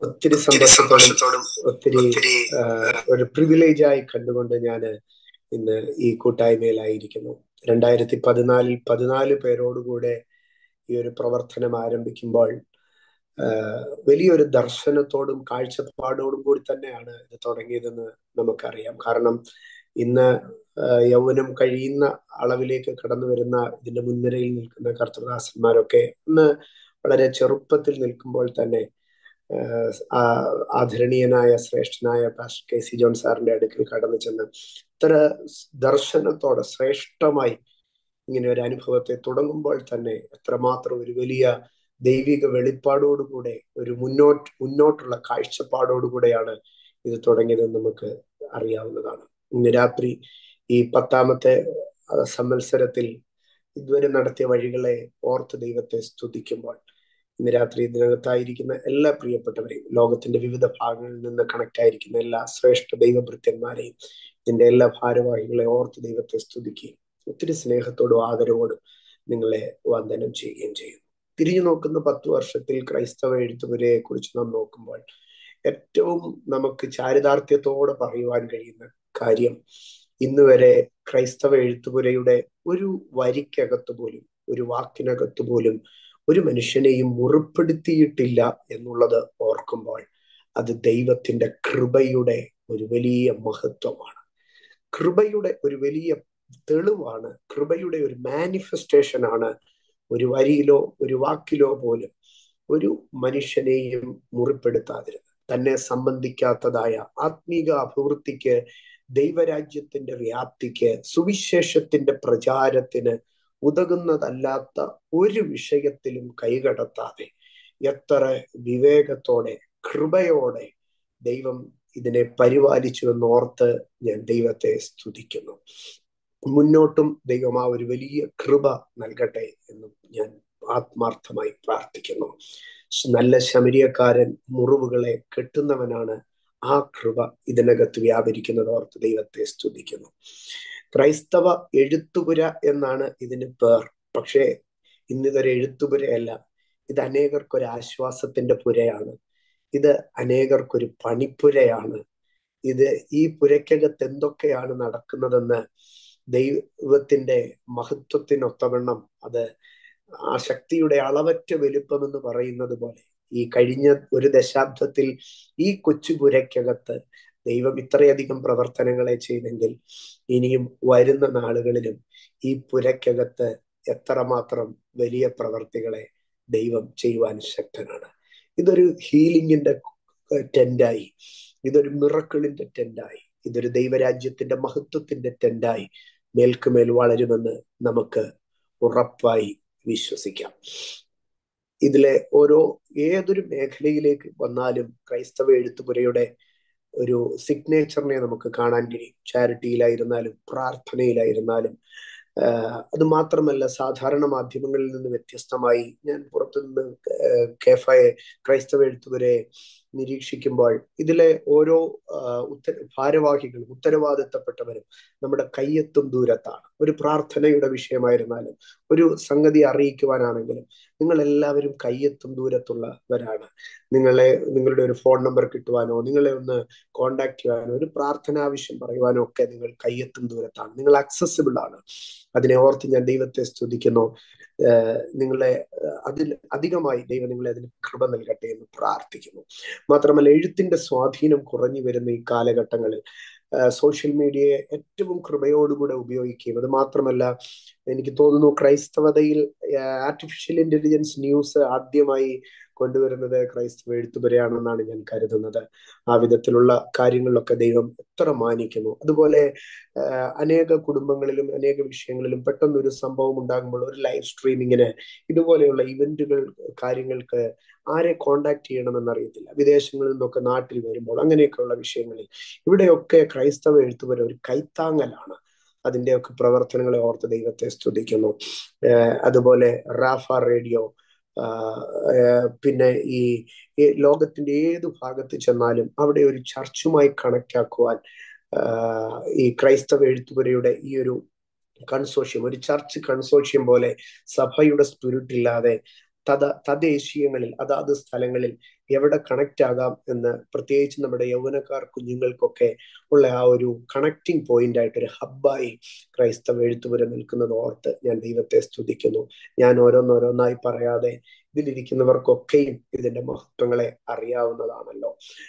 ഒത്തിരി സന്തോഷത്തോടും ഒത്തിരി ഒരു പ്രിവിലേജായി കണ്ടുകൊണ്ട് ഞാൻ ഇന്ന് ഈ കൂട്ടായ്മയിലായിരിക്കുന്നു. 2014 14 പേരോടുകൂടെ ഈ ഒരു പ്രവർത്തനം ആരംഭിക്കുമ്പോൾ വലിയൊരു ദർശനത്തോടും കാഴ്ചപ്പാടോടും കൂടി തന്നെയാണ് ഇത് തുടങ്ങിയതെന്ന് നമുക്കറിയാം. കാരണം ഇന്ന് യൗവനം കഴിയുന്ന അളവിലേക്ക് കടന്നു വരുന്ന ഇതിന്റെ മുൻനിരയിൽ നിൽക്കുന്ന കർത്തൃദാസന്മാരൊക്കെ ഇന്ന് വളരെ ചെറുപ്പത്തിൽ നിൽക്കുമ്പോൾ തന്നെ ആദരണീയനായ ശ്രേഷ്ഠനായ പാസ്റ്റർ കെ സി ജോൺ സാറിന്റെ അടുക്കൽ കടന്നു ചെന്ന് ഇത്ര ദർശനത്തോടെ ശ്രേഷ്ഠമായി ഇങ്ങനെ ഒരു അനുഭവത്തെ തുടങ്ങുമ്പോൾ തന്നെ എത്രമാത്രം ഒരു വലിയ ദൈവിക വെളിപ്പാടോടുകൂടെ ഒരു മുന്നോട്ടുള്ള കാഴ്ചപ്പാടോടുകൂടെയാണ് ഇത് തുടങ്ങിയതെന്ന് നമുക്ക് അറിയാവുന്നതാണ്. ഇന്ന് രാത്രി ഈ 10ാമത്തെ സംവത്സരത്തിൽ ഇതുവരെ നടത്തിയ വഴികളെ ഓർത്ത് ദൈവത്തെ സ്തുതിക്കുമ്പോൾ ഇന്ന് രാത്രി ഇതിനകത്തായിരിക്കുന്ന എല്ലാ പ്രിയപ്പെട്ടവരെയും, ലോകത്തിന്റെ വിവിധ ഭാഗങ്ങളിൽ നിന്ന് കണക്ട് ആയിരിക്കുന്ന എല്ലാ ശ്രേഷ്ഠ ദൈവഭൃത്യന്മാരെയും, ഇതിന്റെ എല്ലാ ഭാരവാഹികളെ ഓർത്ത് ദൈവത്തെ സ്തുതിക്കുകയും ഒത്തിരി സ്നേഹത്തോടും ആദരവോടും നിങ്ങളെ വന്ദനം ചെയ്യുകയും ചെയ്യുന്നു. തിരിഞ്ഞു നോക്കുന്ന 10 വർഷത്തിൽ ക്രൈസ്തവ എഴുത്തുപുരയെ കുറിച്ച് നാം നോക്കുമ്പോൾ ഏറ്റവും നമുക്ക് ചാരിതാർത്ഥ്യത്തോടെ പറയുവാൻ കഴിയുന്ന കാര്യം, ഇന്ന് വരെ ക്രൈസ്തവ എഴുത്തുപുരയുടെ ഒരു വരിക്കകത്ത് പോലും, ഒരു വാക്കിനകത്ത് പോലും ഒരു മനുഷ്യനെയും മുറിപ്പെടുത്തിയിട്ടില്ല എന്നുള്ളത് ഓർക്കുമ്പോൾ അത് ദൈവത്തിന്റെ കൃപയുടെ ഒരു വലിയ മഹത്വമാണ്. കൃപയുടെ ഒരു വലിയ തെളിവാണ്, കൃപയുടെ ഒരു മാനിഫെസ്റ്റേഷൻ ആണ്. ഒരു വരിയിലോ ഒരു വാക്കിലോ പോലും ഒരു മനുഷ്യനെയും മുറിപ്പെടുത്താതിരുന്നത്, തന്നെ സംബന്ധിക്കാത്തതായ ആത്മീക അഭിവൃദ്ധിക്ക്, ദൈവരാജ്യത്തിന്റെ വ്യാപ്തിക്ക്, സുവിശേഷത്തിന്റെ പ്രചാരത്തിന് ഉതകുന്നതല്ലാത്ത ഒരു വിഷയത്തിലും കൈകടത്താതെ എത്ര വിവേകത്തോടെ കൃപയോടെ ദൈവം ഇതിനെ പരിപാലിച്ചു എന്നോർത്ത് ഞാൻ ദൈവത്തെ സ്തുതിക്കുന്നു. മുന്നോട്ടും ദൈവം ആ ഒരു വലിയ കൃപ നൽകട്ടെ എന്നും ഞാൻ ആത്മാർത്ഥമായി പ്രാർത്ഥിക്കുന്നു. നല്ല ശമരിയക്കാരൻ മുറിവുകളെ കെട്ടുന്നവനാണ്. ആ കൃപ ഇതിനകത്ത് വ്യാപരിക്കുന്നത് ഓർത്ത് ദൈവത്തെ സ്തുതിക്കുന്നു. ക്രൈസ്തവ എഴുത്തുപുര എന്നാണ് ഇതിന് പേർ. പക്ഷേ ഇന്നിതൊരു എഴുത്തുപുരയല്ല, ഇത് അനേകർക്കൊരു ആശ്വാസത്തിന്റെ പുരയാണ്. ഇത് അനേകർക്കൊരു പണിപ്പുരയാണ്. ഇത് ഈ പുരയ്ക്കകത്ത് എന്തൊക്കെയാണ് നടക്കുന്നതെന്ന് ദൈവത്തിന്റെ മഹത്വത്തിനൊത്തവണ്ണം, അത് ആ ശക്തിയുടെ അളവറ്റ വലുപ്പം എന്ന് പറയുന്നത് പോലെ ഈ കഴിഞ്ഞ ഒരു ദശാബ്ദത്തിൽ ഈ കൊച്ചുപുരയ്ക്കകത്ത് ദൈവം ഇത്രയധികം പ്രവർത്തനങ്ങളെ ചെയ്തെങ്കിൽ ഇനിയും വരുന്ന നാളുകളിലും ഈ പുരയ്ക്കകത്ത് എത്രമാത്രം വലിയ പ്രവർത്തികളെ ദൈവം ചെയ്യുവാൻ ശക്തനാണ്. ഇതൊരു ഹീലിംഗിന്റെ ടെന്റായി, ഇതൊരു മിറക്കിളിന്റെ ടെന്റായി, ഇതൊരു ദൈവരാജ്യത്തിന്റെ മഹത്വത്തിന്റെ ടെന്റായി മേൽക്കുമേൽ വളരുമെന്ന് നമുക്ക് ഉറപ്പായി വിശ്വസിക്കാം. ഇതിലെ ഏതൊരു മേഖലയിലേക്ക് വന്നാലും ക്രൈസ്തവ എഴുത്തുപുരയുടെ ഒരു സിഗ്നേച്ചറിനെ നമുക്ക് കാണാൻ കഴിയും. ചാരിറ്റിയിലായിരുന്നാലും പ്രാർത്ഥനയിലായിരുന്നാലും. അത് മാത്രമല്ല, സാധാരണ മാധ്യമങ്ങളിൽ നിന്ന് വ്യത്യസ്തമായി ഞാൻ പുറത്തുനിന്ന് ക്രൈസ്തവ എഴുത്തുപുരയെ നിരീക്ഷിക്കുമ്പോൾ ഇതിലെ ഓരോ ഭാരവാഹികളും ഉത്തരവാദിത്തപ്പെട്ടവരും നമ്മുടെ കയ്യെത്തും ദൂരത്താണ്. ഒരു പ്രാർത്ഥനയുടെ വിഷയമായിരുന്നാലും ഒരു സംഗതി അറിയിക്കുവാനാണെങ്കിലും നിങ്ങൾ എല്ലാവരും കയ്യെത്തും ദൂരത്തുള്ളവരാണ്. നിങ്ങളുടെ ഒരു ഫോൺ നമ്പർ കിട്ടുവാനോ, നിങ്ങളെ ഒന്ന് കോണ്ടാക്ട് ചെയ്യാനോ, ഒരു പ്രാർത്ഥന ആവശ്യം പറയുവാനോ ഒക്കെ നിങ്ങൾ കയ്യെത്തും ദൂരത്താണ്. നിങ്ങൾ അക്സസിബിൾ ആണ്. അതിനെ ഓർത്ത് ഞാൻ ദൈവത്തെ സ്തുതിക്കുന്നു. നിങ്ങളെ അതിൽ അധികമായി ദൈവം നിങ്ങളെ അതിന് കൃപ നൽകട്ടെ എന്ന് പ്രാർത്ഥിക്കുന്നു. മാത്രമല്ല, എഴുത്തിന്റെ സ്വാധീനം കുറഞ്ഞു വരുന്ന ഈ കാലഘട്ടങ്ങളിൽ സോഷ്യൽ മീഡിയയെ ഏറ്റവും കൃപയോടുകൂടെ ഉപയോഗിക്കുകയും, അത് മാത്രമല്ല എനിക്ക് തോന്നുന്നു ക്രൈസ്തവതയിൽ ആർട്ടിഫിഷ്യൽ ഇന്റലിജൻസ് ന്യൂസ് ആദ്യമായി കൊണ്ടുവരുന്നത് ക്രൈസ്തവ എഴുത്തുപുരയാണെന്നാണ് ഞാൻ കരുതുന്നത്. ആ വിധത്തിലുള്ള കാര്യങ്ങളിലൊക്കെ ദൈവം എത്ര മാനിക്കുന്നു. അതുപോലെ അനേക കുടുംബങ്ങളിലും അനേക വിഷയങ്ങളിലും പെട്ടെന്നൊരു സംഭവം ഉണ്ടാകുമ്പോൾ ഒരു ലൈവ് സ്ട്രീമിങ്ങിന്, ഇതുപോലെയുള്ള ഇവന്റുകൾ, കാര്യങ്ങൾക്ക് ആരെ കോണ്ടാക്ട് ചെയ്യണമെന്ന് അറിയത്തില്ല. വിദേശങ്ങളിൽ നിന്നൊക്കെ നാട്ടിൽ വരുമ്പോൾ അങ്ങനെയൊക്കെയുള്ള വിഷയങ്ങളിൽ ഇവിടെയൊക്കെ ക്രൈസ്തവ എഴുത്തുപുര ഒരു കൈത്താങ്ങലാണ്. അതിൻ്റെയൊക്കെ പ്രവർത്തനങ്ങളെ ഓർത്ത് ദൈവത്തെ സ്തുതിക്കുന്നു. അതുപോലെ റാഫ റേഡിയോ, പിന്നെ ഈ ലോകത്തിന്റെ ഏതു ഭാഗത്ത് ചെന്നാലും അവിടെ ഒരു ചർച്ചുമായി കണക്ട് ആക്കുവാൻ ഈ ക്രൈസ്തവ എഴുത്തുപുരയുടെ ഈ ഒരു കൺസോഷ്യം, ഒരു ചർച്ച് കൺസോഷ്യം പോലെ, സഭയുടെ സ്പിരിറ്റ് ഇല്ലാതെ തദ്ദേശീയങ്ങളിൽ അതാത് സ്ഥലങ്ങളിൽ എവിടെ കണക്ട് ആകാം എന്ന്, പ്രത്യേകിച്ച് നമ്മുടെ യൗവനക്കാർ കുഞ്ഞുങ്ങൾക്കൊക്കെ ഉള്ള ആ ഒരു കണക്റ്റിംഗ് പോയിന്റ് ആയിട്ട് ഒരു ഹബ്ബായി ക്രൈസ്തവ എഴുത്തുപുര നിൽക്കുന്നത് ഓർത്ത് ഞാൻ ദൈവത്തെ സ്തുതിക്കുന്നു. ഞാൻ ഓരോന്നോരോന്നായി പറയാതെ ഇതിലിരിക്കുന്നവർക്കൊക്കെയും ഇതിന്റെ മഹത്വങ്ങളെ അറിയാവുന്നതാണല്ലോ.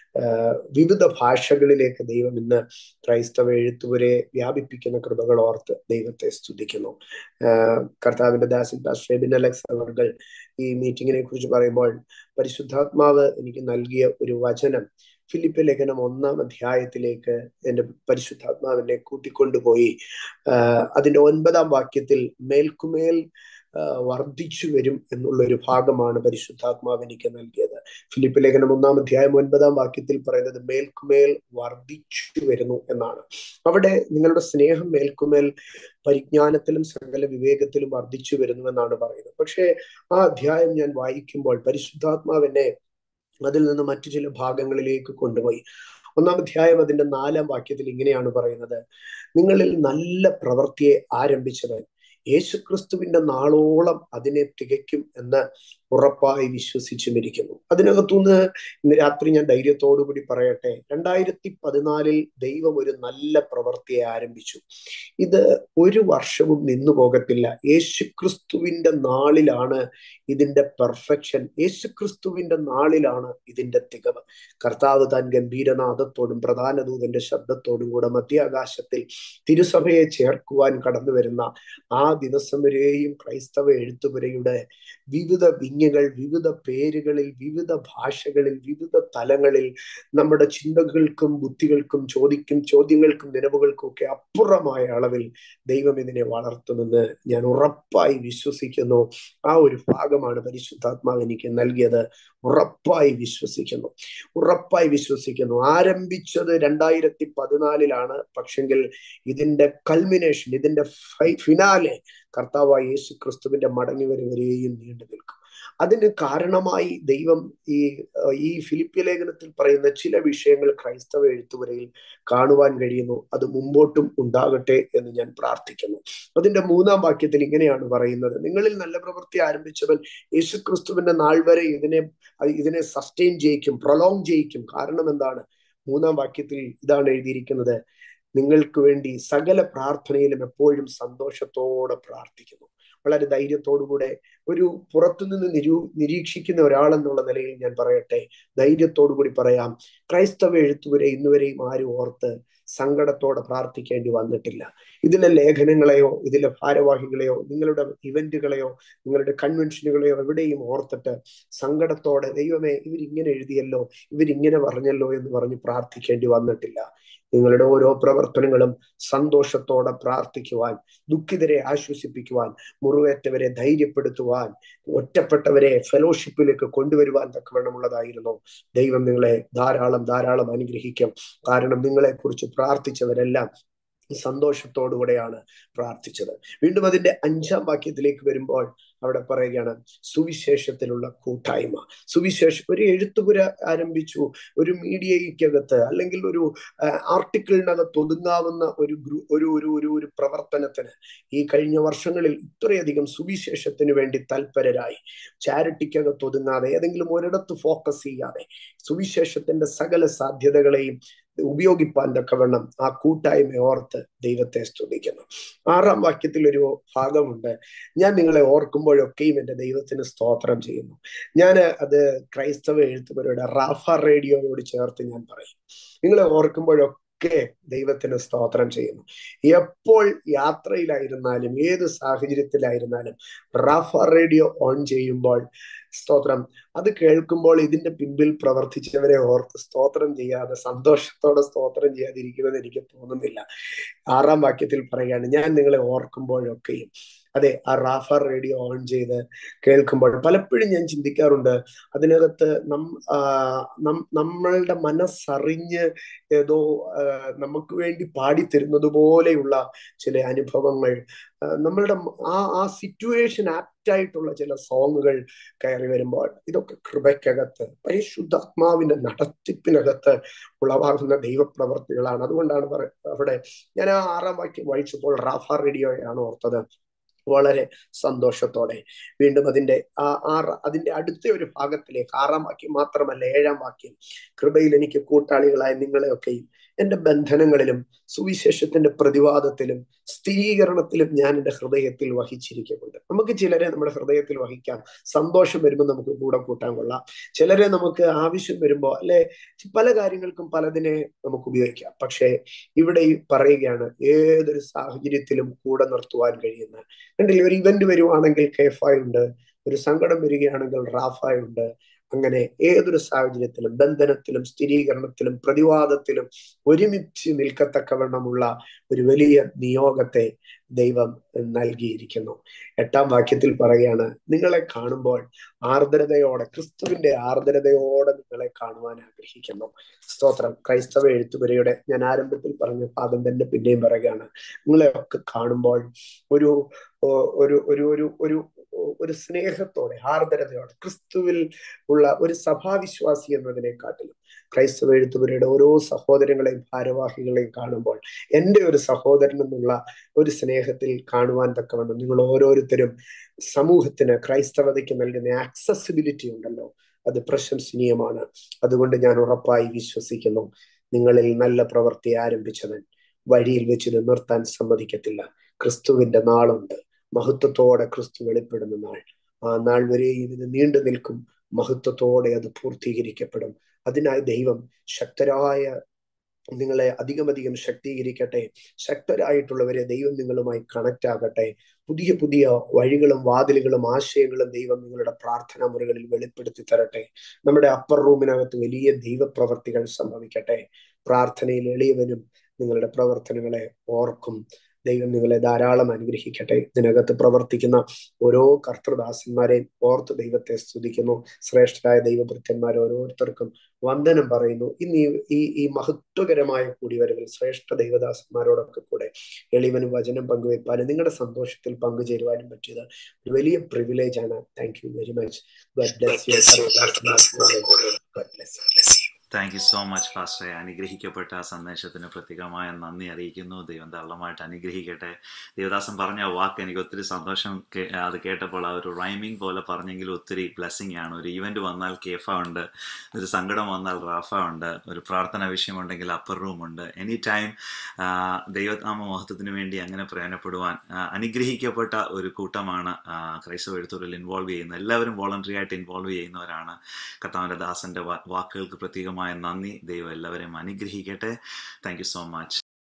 വിവിധ ഭാഷകളിലേക്ക് ദൈവം ഇന്ന് ക്രൈസ്തവ എഴുത്തുപുരയെ വ്യാപിപ്പിക്കുന്ന കൃപകൾ ഓർത്ത് ദൈവത്തെ സ്തുതിക്കുന്നു. കർത്താവിന്റെ ദാസൻ പാസ്റ്റർ എബിൻ അലക്സ് അവർകൾ ഈ മീറ്റിങ്ങിനെ കുറിച്ച് പറയുമ്പോൾ പരിശുദ്ധാത്മാവ് എനിക്ക് നൽകിയ ഒരു വചനം, ഫിലിപ്പ് ലേഖനം 1-ാം അധ്യായത്തിലേക്ക് എന്റെ പരിശുദ്ധാത്മാവിനെ കൂട്ടിക്കൊണ്ടുപോയി അതിന്റെ 9-ാം വാക്യത്തിൽ മേൽക്കുമേൽ വർദ്ധിച്ചു വരും എന്നുള്ള ഒരു ഭാഗമാണ് പരിശുദ്ധാത്മാവ് എനിക്ക് നൽകിയത്. ഫിലിപ്പ് ലേഖനം 1-ാം അധ്യായം 9-ാം വാക്യത്തിൽ പറയുന്നത് മേൽക്കുമേൽ വർദ്ധിച്ചു വരുന്നു എന്നാണ്. അവിടെ നിങ്ങളുടെ സ്നേഹം മേൽക്കുമേൽ പരിജ്ഞാനത്തിലും സകല വിവേകത്തിലും വർദ്ധിച്ചു വരുന്നു എന്നാണ് പറയുന്നത്. പക്ഷേ ആ അധ്യായം ഞാൻ വായിക്കുമ്പോൾ പരിശുദ്ധാത്മാവിനെ അതിൽ നിന്ന് മറ്റു ചില ഭാഗങ്ങളിലേക്ക് കൊണ്ടുപോയി. 1-ാം അധ്യായം അതിന്റെ 4-ാം വാക്യത്തിൽ ഇങ്ങനെയാണ് പറയുന്നത്: നിങ്ങളിൽ നല്ല പ്രവൃത്തിയെ ആരംഭിച്ചവൻ യേശുക്രിസ്തുവിന്റെ നാളോളം അതിനെ തികയ്ക്കും എന്ന് ഉറപ്പായി വിശ്വസിച്ചുമിരിക്കുന്നു. അതിനകത്തുനിന്ന് ഇന്ന് രാത്രി ഞാൻ ധൈര്യത്തോടുകൂടി പറയട്ടെ, 2014 ദൈവം ഒരു നല്ല പ്രവൃത്തിയെ ആരംഭിച്ചു. ഇത് ഒരു വർഷവും നിന്നു പോകത്തില്ല. യേശുക്രിസ്തുവിന്റെ നാളിലാണ് ഇതിന്റെ പെർഫെക്ഷൻ, യേശുക്രിസ്തുവിന്റെ നാളിലാണ് ഇതിന്റെ തികവ്. കർത്താവ് താൻ ഗംഭീരനാദത്തോടും പ്രധാന ദൂതന്റെ ശബ്ദത്തോടും കൂടെ മധ്യാകാശത്തിൽ തിരുസഭയെ ചേർക്കുവാൻ കടന്നു വരുന്ന ആ ദിവസം വരെയും ക്രൈസ്തവ എഴുത്തുപുരയുടെ വിവിധ വിങ്ങുകൾ, വിവിധ പേരുകളിൽ, വിവിധ ഭാഷകളിൽ, വിവിധ തലങ്ങളിൽ നമ്മുടെ ചിന്തകൾക്കും ബുദ്ധികൾക്കും ചോദ്യങ്ങൾക്കും നിലവുകൾക്കും ഒക്കെ അപ്പുറമായ അളവിൽ ദൈവം ഇതിനെ വളർത്തുമെന്ന് ഞാൻ ഉറപ്പായി വിശ്വസിക്കുന്നു. ആ ഒരു ഭാഗമാണ് പരിശുദ്ധാത്മാവ് എനിക്ക് നൽകിയത്. ഉറപ്പായി വിശ്വസിക്കുന്നു. ആരംഭിച്ചത് 2014 പക്ഷെങ്കിൽ ഇതിന്റെ കൾമിനേഷൻ, ഇതിന്റെ ഫിനാലെ കർത്താവായ യേശു ക്രിസ്തുവിന്റെ മടങ്ങി വരെയും നീണ്ടു നിൽക്കും. അതിന് കാരണമായി ദൈവം ഈ ഫിലിപ്പി ലേഖനത്തിൽ പറയുന്ന ചില വിഷയങ്ങൾ ക്രൈസ്തവ എഴുത്തുപുരയിൽ കാണുവാൻ കഴിയുന്നു. അത് മുമ്പോട്ടും ഉണ്ടാകട്ടെ എന്ന് ഞാൻ പ്രാർത്ഥിക്കുന്നു. അതിന്റെ 3-ാം വാക്യത്തിൽ ഇങ്ങനെയാണ് പറയുന്നത്: നിങ്ങളിൽ നല്ല പ്രവൃത്തി ആരംഭിച്ചവൻ യേശുക്രിസ്തുവിന്റെ നാൾ വരെ ഇതിനെ സസ്റ്റെയിൻ ചെയ്യിക്കും, പ്രൊലോങ് ചെയ്യിക്കും. കാരണം എന്താണ്? 3-ാം വാക്യത്തിൽ ഇതാണ് എഴുതിയിരിക്കുന്നത്: നിങ്ങൾക്ക് വേണ്ടി സകല പ്രാർത്ഥനയിലും എപ്പോഴും സന്തോഷത്തോടെ പ്രാർത്ഥിക്കുന്നു. വളരെ ധൈര്യത്തോടുകൂടെ ഒരു പുറത്തുനിന്ന് നിരീക്ഷിക്കുന്ന ഒരാളെന്നുള്ള നിലയിൽ ഞാൻ പറയട്ടെ, ധൈര്യത്തോടുകൂടി പറയാം, ക്രൈസ്തവ എഴുത്തുപുര ഇന്നുവരെയും ആരും ഓർത്ത് സങ്കടത്തോടെ പ്രാർത്ഥിക്കേണ്ടി വന്നിട്ടില്ല. ഇതിലെ ലേഖനങ്ങളെയോ ഇതിലെ ഭാരവാഹികളെയോ നിങ്ങളുടെ ഇവന്റുകളെയോ നിങ്ങളുടെ കൺവെൻഷനുകളെയോ എവിടെയും ഓർത്തിട്ട് സങ്കടത്തോടെ ദൈവമേ ഇവരിങ്ങനെ എഴുതിയല്ലോ, ഇവരിങ്ങനെ പറഞ്ഞല്ലോ എന്ന് പറഞ്ഞ് പ്രാർത്ഥിക്കേണ്ടി വന്നിട്ടില്ല. നിങ്ങളുടെ ഓരോ പ്രവർത്തനങ്ങളും സന്തോഷത്തോടെ പ്രാർത്ഥിക്കുവാൻ, ദുഃഖിതരെ ആശ്വസിപ്പിക്കുവാൻ, മുറിവേറ്റവരെ ധൈര്യപ്പെടുത്തുവാൻ, ഒറ്റപ്പെട്ടവരെ ഫെലോഷിപ്പിലേക്ക് കൊണ്ടുവരുവാൻ തക്കവണ്ണമുള്ളതായിരുന്നു. ദൈവം നിങ്ങളെ ധാരാളം അനുഗ്രഹിക്കും. കാരണം നിങ്ങളെക്കുറിച്ച് പ്രാർത്ഥിച്ചവരെല്ലാം സന്തോഷത്തോടുകൂടെയാണ് പ്രാർത്ഥിച്ചത്. വീണ്ടും അതിന്റെ 5-ാം വാക്യത്തിലേക്ക് വരുമ്പോൾ അവിടെ പറയുകയാണ് സുവിശേഷത്തിലുള്ള കൂട്ടായ്മ. ഒരു എഴുത്തുപുര ആരംഭിച്ചു, ഒരു മീഡിയയ്ക്കകത്ത് അല്ലെങ്കിൽ ഒരു ആർട്ടിക്കിളിനകത്ത് ഒതുങ്ങാവുന്ന ഒരു പ്രവർത്തനത്തിന് ഈ കഴിഞ്ഞ വർഷങ്ങളിൽ ഇത്രയധികം സുവിശേഷത്തിന് വേണ്ടി തൽപരരായി, ചാരിറ്റിക്കകത്ത് ഒതുങ്ങാതെ ഏതെങ്കിലും ഒരിടത്ത് ഫോക്കസ് ചെയ്യാതെ സുവിശേഷത്തിന്റെ സകല സാധ്യതകളെയും ഉപയോഗിപ്പാൻ തക്കവണ്ണം ആ കൂട്ടായ്മ ഓർത്ത് ദൈവത്തെ സ്തുതിക്കുന്നു. 6-ാം വാക്യത്തിൽ ഒരു ഭാഗമുണ്ട്: ഞാൻ നിങ്ങളെ ഓർക്കുമ്പോഴൊക്കെയും എൻ്റെ ദൈവത്തിന് സ്തോത്രം ചെയ്യുന്നു. ഞാൻ അത് ക്രൈസ്തവ എഴുത്തുപുരയുടെ റാഫ റേഡിയോയോട് ചേർത്ത് ഞാൻ പറയും. നിങ്ങളെ ഓർക്കുമ്പോഴൊക്കെ ദൈവത്തിന് സ്തോത്രം ചെയ്യുന്നു. എപ്പോൾ യാത്രയിലായിരുന്നാലും ഏത് സാഹചര്യത്തിലായിരുന്നാലും റാഫ റേഡിയോ ഓൺ ചെയ്യുമ്പോൾ സ്തോത്രം, അത് കേൾക്കുമ്പോൾ ഇതിന്റെ പിൻപിൽ പ്രവർത്തിച്ചവരെ ഓർത്ത് സ്തോത്രം ചെയ്യാതെ, സന്തോഷത്തോടെ സ്തോത്രം ചെയ്യാതിരിക്കുമെന്ന് എനിക്ക് തോന്നുന്നില്ല. 6-ാം വാക്യത്തിൽ പറയുകയാണ്: ഞാൻ നിങ്ങളെ ഓർക്കുമ്പോഴൊക്കെയും. അതെ, ആ റാഫ റേഡിയോ ഓൺ ചെയ്ത് കേൾക്കുമ്പോൾ പലപ്പോഴും ഞാൻ ചിന്തിക്കാറുണ്ട്, അതിനകത്ത് നമ്മളുടെ മനസ്സറിഞ്ഞ് ഏതോ നമുക്ക് വേണ്ടി പാടിത്തരുന്നത് പോലെയുള്ള ചില അനുഭവങ്ങൾ, നമ്മളുടെ ആ സിറ്റുവേഷൻ ആപ്റ്റായിട്ടുള്ള ചില സോങ്ങുകൾ കയറി വരുമ്പോൾ, ഇതൊക്കെ കൃപയ്ക്കകത്ത് പരിശുദ്ധാത്മാവിന്റെ നടത്തിപ്പിനകത്ത് ഉളവാകുന്ന ദൈവപ്രവർത്തികളാണ്. അതുകൊണ്ടാണ് അവിടെ ഞാൻ ആ 6-ാം വാക്യം വായിച്ചപ്പോൾ റാഫ റേഡിയോയാണ് ഓർത്തത്. വളരെ സന്തോഷത്തോടെ വീണ്ടും അതിന്റെ അടുത്ത ഒരു ഭാഗത്തിലേക്ക് 6-ാം വാക്യം മാത്രമല്ല 7-ാം വാക്യം, കൃപയിൽ എനിക്ക് കൂട്ടാളികളായ നിങ്ങളെയൊക്കെയും എന്റെ ബന്ധനങ്ങളിലും സുവിശേഷത്തിന്റെ പ്രതിവാദത്തിലും സ്ഥിരീകരണത്തിലും ഞാൻ എൻ്റെ ഹൃദയത്തിൽ വഹിച്ചിരിക്കുന്നുണ്ട്. നമുക്ക് ചിലരെ നമ്മുടെ ഹൃദയത്തിൽ വഹിക്കാം. സന്തോഷം വരുമ്പോൾ നമുക്ക് കൂടെ കൂട്ടാൻ കൊള്ളാം. ചിലരെ നമുക്ക് ആവശ്യം വരുമ്പോൾ അല്ലെ പല കാര്യങ്ങൾക്കും പലതിനെ നമുക്ക് ഉപയോഗിക്കാം. പക്ഷേ ഇവിടെ ഈ പറയുകയാണ് ഏതൊരു സാഹചര്യത്തിലും കൂടെ നിർത്തുവാൻ കഴിയുന്ന. കണ്ടില്ലേ, ഒരു ഇവന്റ് വരുവാണെങ്കിൽ കേഫായി ഉണ്ട്, ഒരു സങ്കടം വരികയാണെങ്കിൽ റാഫായി ഉണ്ട്. അങ്ങനെ ഏതൊരു സാഹചര്യത്തിലും ബന്ധനത്തിലും സ്ഥിരീകരണത്തിലും പ്രതിവാദത്തിലും ഒരുമിച്ച് നിൽക്കത്തക്കവണ്ണമുള്ള ഒരു വലിയ നിയോഗത്തെ ദൈവം നൽകിയിരിക്കുന്നു. 8-ാം വാക്യത്തിൽ പറയുകയാണ്, നിങ്ങളെ കാണുമ്പോൾ ആർദ്രതയോടെ, ക്രിസ്തുവിന്റെ ആർദ്രതയോടെ നിങ്ങളെ കാണുവാൻ ആഗ്രഹിക്കുന്നു. സ്തോത്രം. ക്രൈസ്തവ എഴുത്തുപുരയുടെ ഞാൻ ആരംഭത്തിൽ പറഞ്ഞ ഭാഗം തന്നെ പിന്നെയും പറയുകയാണ്. നിങ്ങളെ ഒക്കെ കാണുമ്പോൾ ഒരു ഒരു ഒരു ഒരു ഒരു ഒരു സ്നേഹത്തോടെ ആർദ്രതയോടെ ക്രിസ്തുവിൽ ഉള്ള ഒരു സഭാവിശ്വാസി എന്നതിനെക്കാട്ടിലും ക്രൈസ്തവ എഴുത്തുപുരയുടെ ഓരോ സഹോദരങ്ങളെയും ഭാരവാഹികളെയും കാണുമ്പോൾ എൻ്റെ ഒരു സഹോദരൻ എന്നുള്ള ഒരു സ്നേഹത്തിൽ കാണുവാൻ തക്കവണ്ണം നിങ്ങൾ ഓരോരുത്തരും സമൂഹത്തിന്, ക്രൈസ്തവതയ്ക്ക് നൽകുന്ന ആക്സസിബിലിറ്റി ഉണ്ടല്ലോ, അത് പ്രശംസനീയമാണ്. അതുകൊണ്ട് ഞാൻ ഉറപ്പായി വിശ്വസിക്കുന്നു, നിങ്ങളിൽ നല്ല പ്രവൃത്തി ആരംഭിച്ചവൻ വഴിയിൽ വെച്ച് നിർത്താൻ സമ്മതിക്കത്തില്ല. ക്രിസ്തുവിന്റെ നാളുണ്ട്, മഹത്വത്തോടെ ക്രിസ്തു വെളിപ്പെടുന്ന നാൾ. ആ നാൾ വരെയും ഇത് നീണ്ടു നിൽക്കും. മഹത്വത്തോടെ അത് പൂർത്തീകരിക്കപ്പെടും. അതിനായി ദൈവം ശക്തരായ നിങ്ങളെ അധികം ശക്തീകരിക്കട്ടെ. ശക്തരായിട്ടുള്ളവരെ ദൈവം നിങ്ങളുമായി കണക്ട് ആകട്ടെ. പുതിയ പുതിയ വഴികളും വാതിലുകളും ആശയങ്ങളും ദൈവം നിങ്ങളുടെ പ്രാർത്ഥനാ മുറികളിൽ വെളിപ്പെടുത്തി തരട്ടെ. നമ്മുടെ അപ്പർ റൂമിനകത്ത് വലിയ ദൈവപ്രവർത്തികൾ സംഭവിക്കട്ടെ. പ്രാർത്ഥനയിൽ എളിയവനും നിങ്ങളുടെ പ്രവർത്തനങ്ങളെ ഓർക്കും. ദൈവം നിങ്ങളെ ധാരാളം അനുഗ്രഹിക്കട്ടെ. ഇതിനകത്ത് പ്രവർത്തിക്കുന്ന ഓരോ കർത്തൃദാസന്മാരെയും ഓർത്ത് ദൈവത്തെ സ്തുതിക്കുന്നു. ശ്രേഷ്ഠരായ ദൈവഭൃത്യന്മാർ ഓരോരുത്തർക്കും വന്ദനം പറയുന്നു. ഇന്ന് ഈ മഹത്വകരമായ കൂടിവരവിൽ ശ്രേഷ്ഠ ദൈവദാസന്മാരോടൊക്കെ കൂടെ എളിവനും വചനം പങ്കുവയ്പ്പാനും നിങ്ങളുടെ സന്തോഷത്തിൽ പങ്കുചേരുവാനും പറ്റിയത് ഒരു വലിയ പ്രിവിലേജ് ആണ്. Thank you very much. God bless you. God bless you. Thank you so much ഫാസ്റ്ററെ. അനുഗ്രഹിക്കപ്പെട്ട ആ സന്ദേശത്തിന് പ്രത്യേകമായ നന്ദി അറിയിക്കുന്നു. ദൈവം ധാരാളമായിട്ട് അനുഗ്രഹിക്കട്ടെ. ദേവദാസൻ പറഞ്ഞ ആ വാക്ക് എനിക്ക് ഒത്തിരി സന്തോഷം. അത് കേട്ടപ്പോൾ ആ ഒരു റൈമിംഗ് പോലെ പറഞ്ഞെങ്കിൽ ഒത്തിരി ബ്ലെസ്സിങ് ആണ്. ഒരു ഈവന്റ് വന്നാൽ കേഫ ഉണ്ട്, ഒരു സങ്കടം വന്നാൽ റാഫ ഉണ്ട്, ഒരു പ്രാർത്ഥന വിഷയമുണ്ടെങ്കിൽ അപ്പർ റൂം ഉണ്ട്. എനി ടൈം ദൈവനാമ മഹത്വത്തിന് വേണ്ടി അങ്ങനെ പ്രയോജനപ്പെടുവാൻ അനുഗ്രഹിക്കപ്പെട്ട ഒരു കൂട്ടമാണ് ക്രൈസ്തവ എഴുത്തുകളിൽ ഇൻവോൾവ് ചെയ്യുന്നത്. എല്ലാവരും വോളണ്ടറി ആയിട്ട് ഇൻവോൾവ് ചെയ്യുന്നവരാണ്. കർത്താവിന്റെ ദാസന്റെ വാക്കുകൾക്ക് പ്രത്യേകമായി നന്ദി. ദൈവം എല്ലാവരെയും അനുഗ്രഹിക്കട്ടെ. Thank you so much.